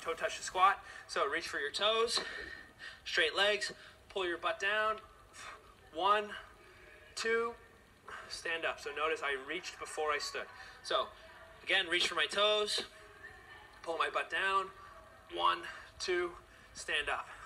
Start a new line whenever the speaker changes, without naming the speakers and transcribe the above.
toe touch the squat. So reach for your toes, straight legs, pull your butt down. 1, 2, stand up. So notice I reached before I stood. So again, reach for my toes, pull my butt down. 1, 2, stand up.